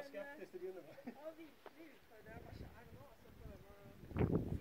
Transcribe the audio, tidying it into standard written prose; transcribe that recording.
skeptisk til å begynne med. Ja, vi utfordrer. Jeg bare ikke er nå, så prøver jeg